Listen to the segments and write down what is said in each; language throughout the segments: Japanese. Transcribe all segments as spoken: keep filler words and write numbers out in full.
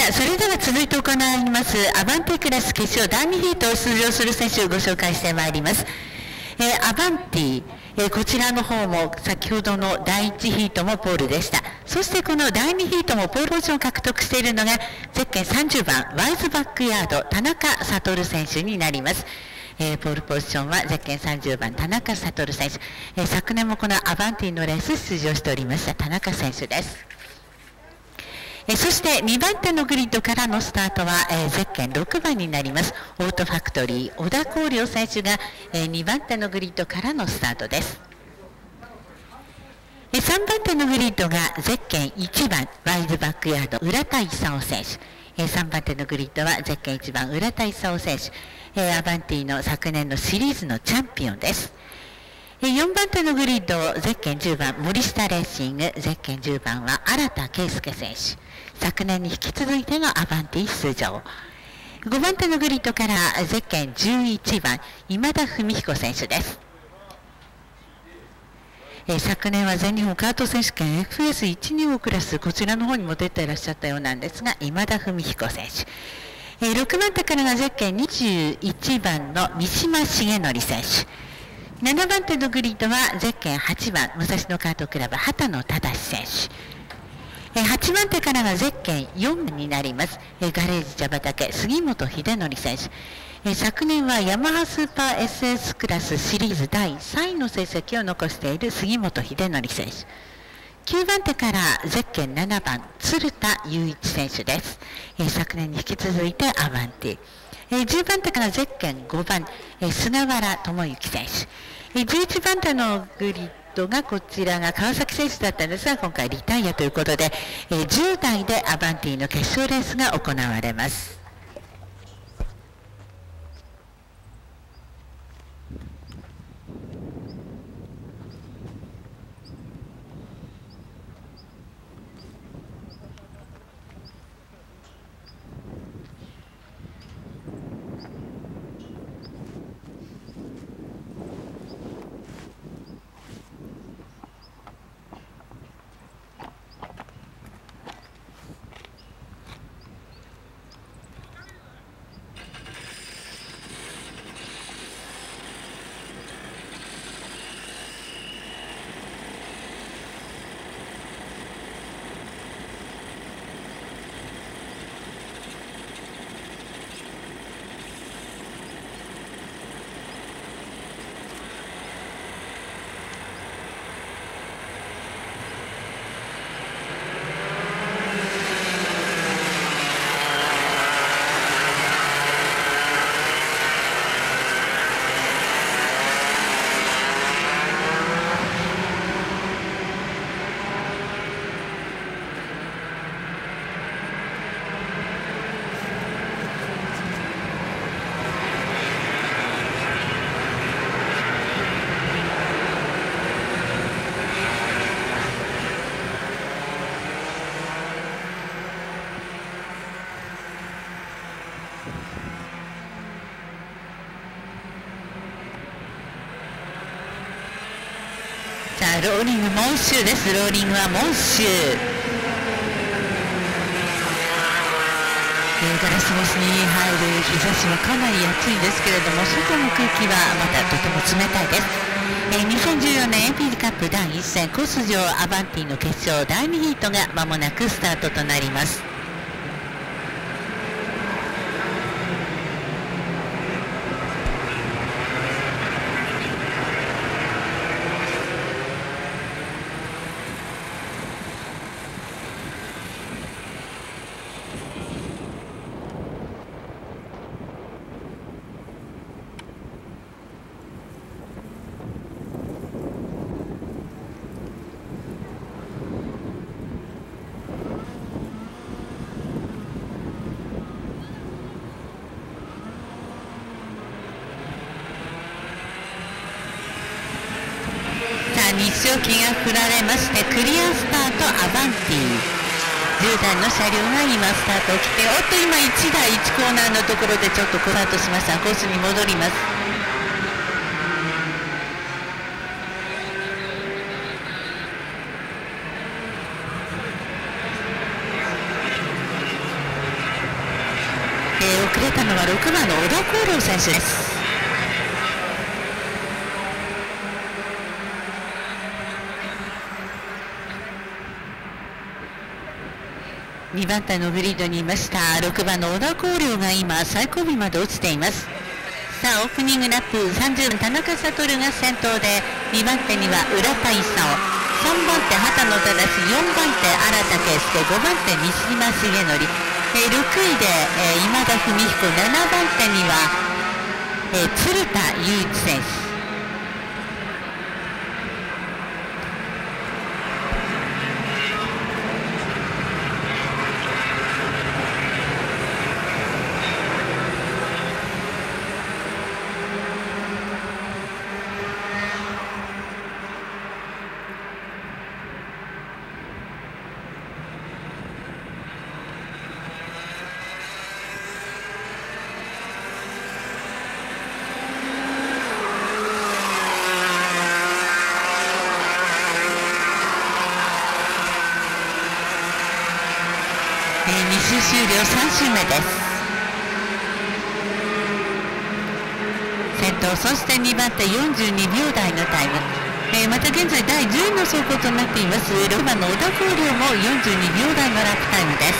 さあ、それでは続いて行いますアバンティクラス決勝だいにヒートを出場する選手をご紹介してまいります。えー、アバンティ、えー、こちらの方も先ほどのだいいちヒートもポールでした。そしてこのだいにヒートもポールポジションを獲得しているのがゼッケンさんじゅうばんワイズバックヤード田中悟選手になります。えー、ポールポジションはゼッケンさんじゅうばん田中悟選手、えー、昨年もこのアバンティのレース出場しておりました田中選手です。えそしてにばん手のグリッドからのスタートは、えー、ゼッケンろくばんになりますオートファクトリー小田光良選手が、えー、にばん手のグリッドからのスタートです。えー、さんばん手のグリッドがゼッケンいちばんワイズバックヤード浦田勲選手、えー、さんばん手のグリッドはゼッケンいちばん浦田勲選手、えー、アバンティの昨年のシリーズのチャンピオンです。よんばん手のグリッドゼッケンじゅうばん森下レーシングゼッケンじゅうばんは新田圭佑選手、昨年に引き続いてのアバンティ出場。ごばん手のグリッドからゼッケンじゅういちばん今田文彦選手です。え昨年は全日本カート選手権 エフエスいちに 号クラスこちらの方にも出ていらっしゃったようなんですが今田文彦選手、えろくばん手からがゼッケンにじゅういちばんの三島重則選手、ななばん手のグリッドはゼッケンはちばん武蔵野カートクラブ畑野忠選手、はちばん手からがゼッケンよんばんになりますガレージ茶畑杉本秀則選手、昨年はヤマハスーパー エスエス クラスシリーズだいさんいの成績を残している杉本秀則選手、きゅうばん手からゼッケンななばん鶴田雄一選手です。昨年に引き続いてアバンティ、じゅうばん手からゼッケンごばん菅原智之選手、じゅういちばん手のグリッドがこちらが川崎選手だったんですが今回リタイアということでじゅうだいでアバンティの決勝レースが行われます。ローリングモンシューです。ローリングはモンシュー、えー、ガラス越しに入る日差しはかなり暑いんですけれども外の空気はまたとても冷たいです。えー、にせんじゅうよねんエーピー カップだいいっ戦コース上アバンティの決勝だいにヒートがまもなくスタートとなります。日照旗が振られましてクリアスタートアバンティじゅうだいの車両が今スタートを切っておっと今いちだいいちコーナーのところでちょっとスタートしました。コースに戻ります。 出たのはろくばんの小田光良選手です。にばん手のグリードにいましたろくばんの小田光良が今最後尾まで落ちています。さあオープニングラップさんじゅうばん田中悟が先頭で、にばん手には浦田勲、さんばん手畑野忠、よんばん手新田圭佑、ごばん手三島重則、えー、ろくいで、えー、今田文彦、ななばん手には、えー、鶴田雄一選手。に周終了さん周目です。先頭、そしてにばん手よんじゅうにびょう台のタイム、えー、また現在だいじゅういの走行となっていますろくばんの小田光良もよんじゅうにびょう台のラップタイムです。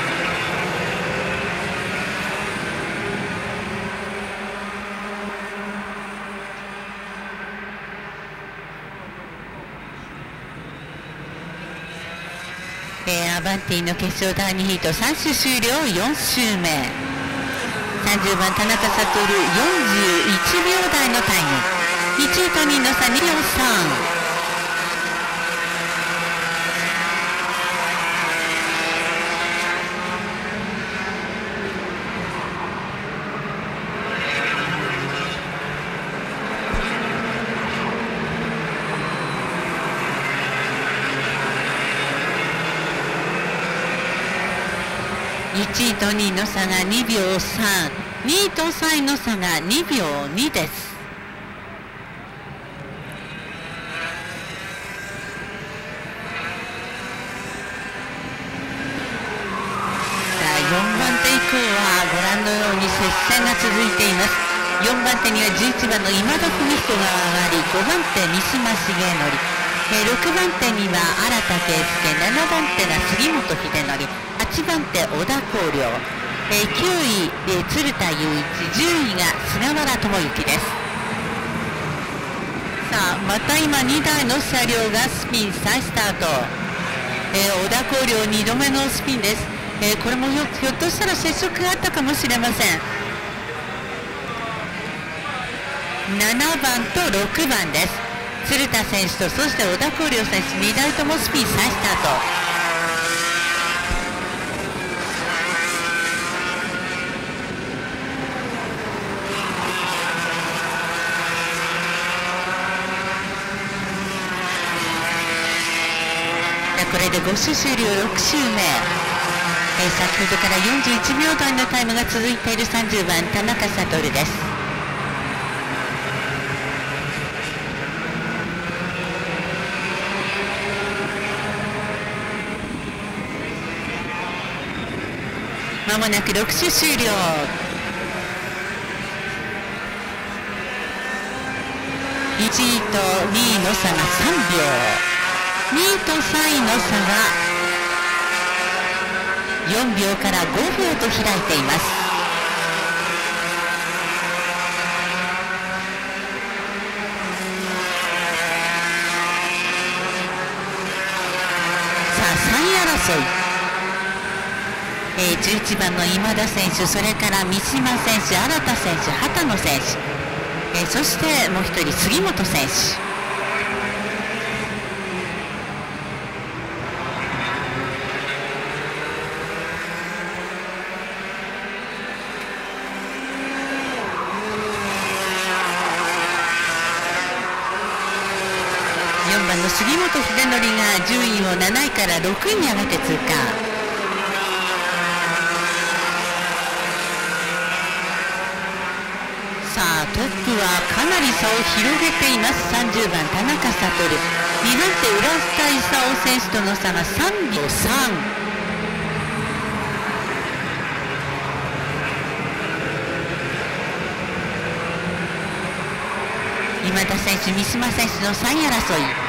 えー、アバンティの決勝だいにヒートさん周終了よん周目、さんじゅうばん田中悟よんじゅういちびょう台のタイム、いちいとにいの差にびょうさん。いちいとにいの差がにびょうさん、にいとさんいの差がにびょうにです。よんばん手以降はご覧のように接戦が続いています。よんばん手にはじゅういちばんの今田文彦が上がり、ごばん手三島重則、ろくばん手には新田圭佑、ななばん手が杉本秀則、はちばん手小田光良、きゅうい鶴田雄一、じゅういが菅原智之です。さあまた今にだいの車両がスピン再スタート、えー、小田光良にどめのスピンです。えー、これもひょひょっとしたら接触があったかもしれません。ななばんとろくばんです。鶴田選手とそして小田光良選手、にだいともスピン再スタート。これでご周終了ろく周目、えー、先ほどからよんじゅういちびょう台のタイムが続いているさんじゅうばん田中悟です。まもなくろく周終了。いちいとにいの差がさんびょう、にいとさんいの差がよんびょうからごびょうと開いています。さあさんい争い、えー、じゅういちばんの今田選手、それから三島選手、新田選手、畑野選手、えー、そしてもう一人杉本選手。よんばんの杉本秀則が順位をなないからろくいに上がって通過。さあトップはかなり差を広げています。さんじゅうばん田中悟、にばん手浦田勲選手との差がさんびょうさん。 今田選手、三島選手のさんい争い。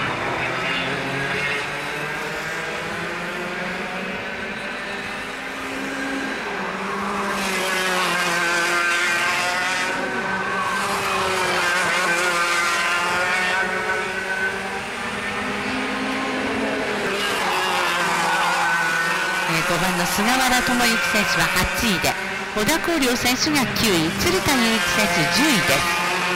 ごばんの菅原智之選手ははちいで、小田光良選手がきゅうい、鶴田雄一選手じゅういです。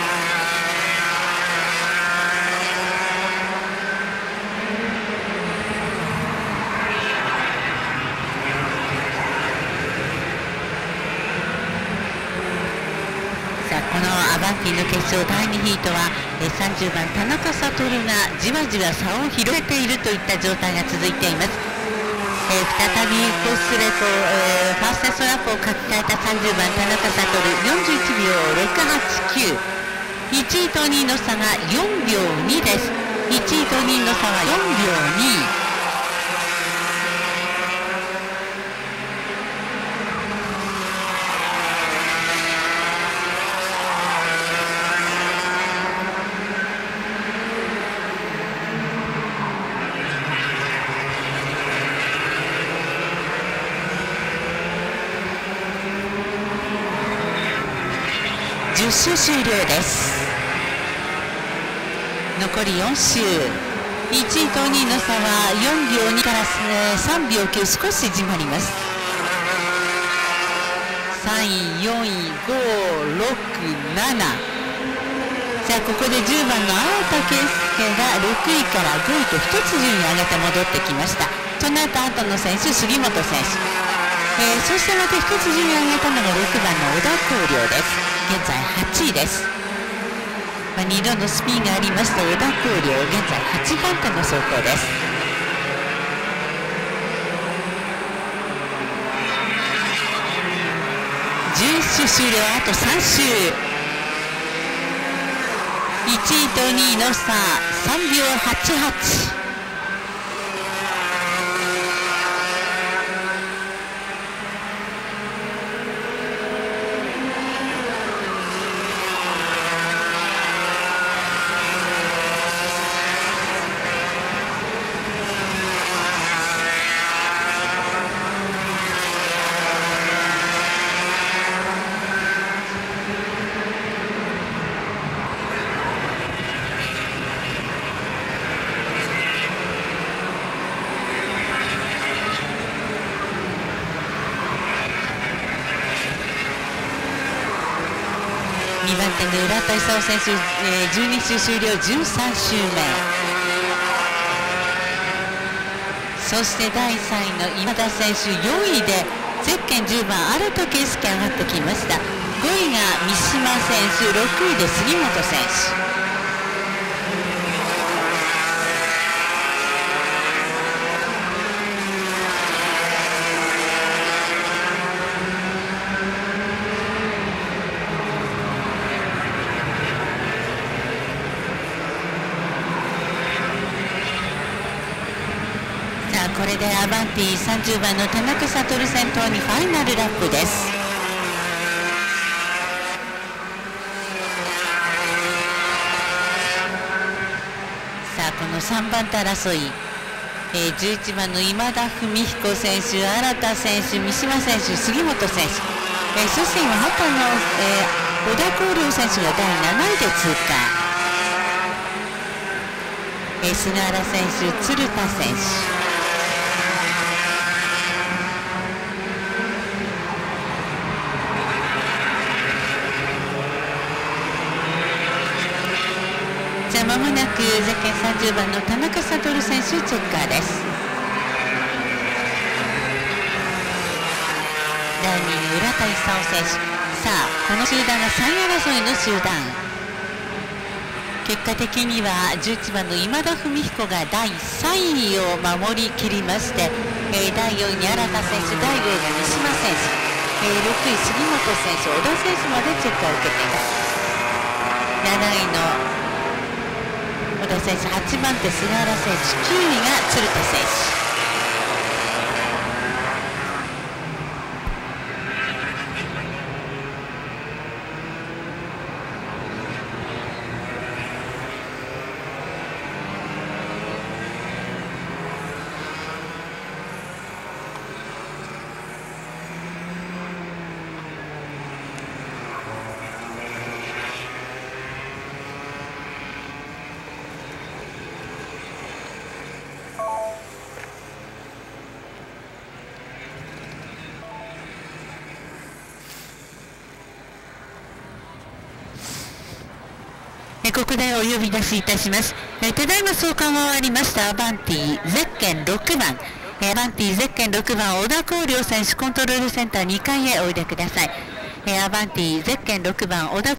さあ、このアバンティの決勝だいにヒートはさんじゅうばん田中悟がじわじわ差を広げているといった状態が続いています。えー、再びコースレコ、えー、ファーストストラップを書き換えたさんじゅうばん田中悟、よんじゅういちびょうろくはちきゅう、いちいとにいの差がよんびょうにです。いちいとにいの差はよんびょうに。じゅっ周終了です。残りよん周、いちいとにいの差はよんびょうにからさんびょうきゅう、少し縮まります。さんい、よんい、ご、ろく、なな。さあ、ここでじゅうばんの新田圭佑がろくいからごいとひとつ順位上げて戻ってきました。その後後の選手、杉本選手、えー、そしてまたひとつ順位上げたのがろくばんの小田光良です。現在はちいです。まあ、にどのスピンがありました小田光良、現在はちばんての走行です。じゅういち周終了、あとさん周。いちいとにいの差さんびょうはちはち。にばんての浦田勲選手、えー、じゅうに周終了、じゅうさん周目。そしてだいさんいの今田選手、よんいでゼッケンじゅうばん新田圭佑上がってきました。ごいが三島選手、ろくいで杉本選手。これでアバンティさんじゅうばんの田中悟先頭にファイナルラップです。さあ、このさんばんて争い、えー、じゅういちばんの今田文彦選手、新田選手、三島選手、杉本選手、えー、そして今畑の、えー、小田光良選手がだいなないで通過。えー、菅原選手、鶴田選手、まもなくゼッケンさんじゅうばんの田中悟選手チェッカーです。だいにいの浦田勲選手、さあこの集団がさんい争いの集団。結果的にはじゅういちばんの今田文彦がだいさんいを守りきりまして、えー、だいよんいに新田選手、だいごいが三島選手、えー、ろくい杉本選手、小田選手までチェッカーを受けています。なないの小田選手、はちばんて菅原選手、きゅういが鶴田選手。 えここでお呼び出しいたします。えただいま送還が終わりましたアバンティゼッケンろくばん、アバンティゼッケンろくばん小田光良選手コントロールセンターにかいへおいでください。アバンティゼッケンろくばん小田